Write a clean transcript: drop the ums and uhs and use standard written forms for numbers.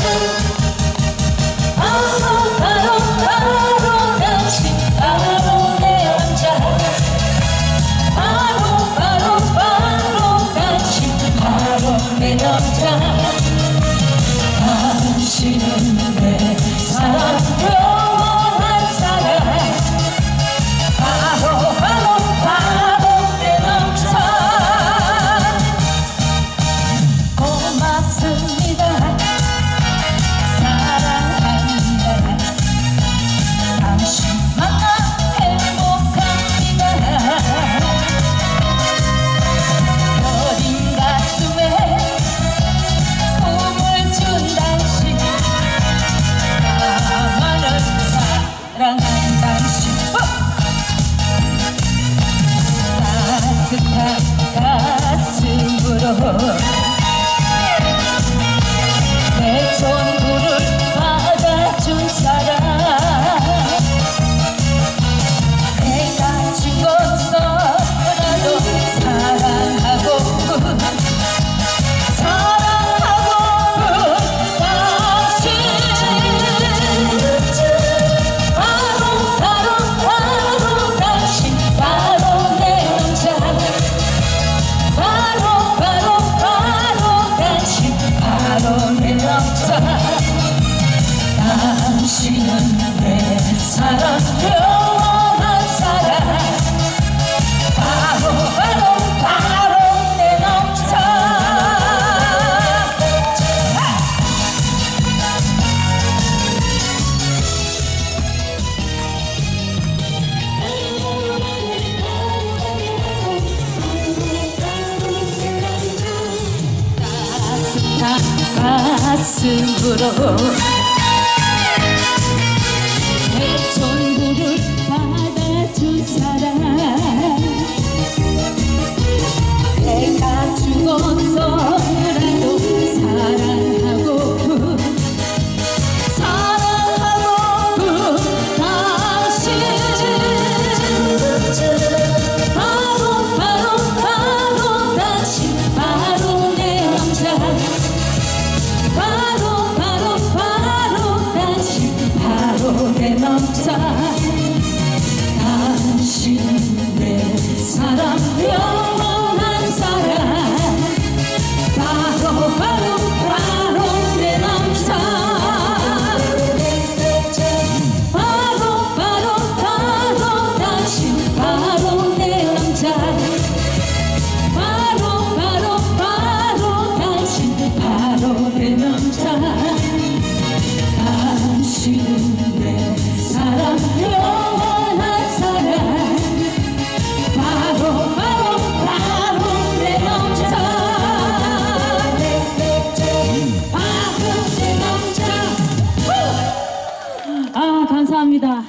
당신은 내 사랑, 영원한 사랑. 바로 내 남자. 고맙습니다. 사랑합니다. 당신 만나 행복합니다. 어린 가슴에 꿈을 준 당신, 나만을 사랑한 당신. 따뜻한 가슴으로 내 전부를 받아준 사람. 내가 죽었어라도 사랑하고 당신. 바로 당신, 바로 내 남자. 바로 당신, 바로 내 남자. 당신은 내 사랑, 영원한 사랑. 바로 내 남자. 따뜻한 가슴으로 내 전부를 받아준 사람. 내가 죽었어라도 사랑하고 당신. 바로 당신, 바로 내 남자. 바로 당신, 바로 내 남자. 당신은 내 사랑, 영원한 사랑. 바로 내 남자. 바로 당신, 바로 내 남자. 바로 당신, 바로 내 남자. 당신은 내 사랑, 영원한 사랑. 바로 내 남자. 바로 내 남자. 감사합니다.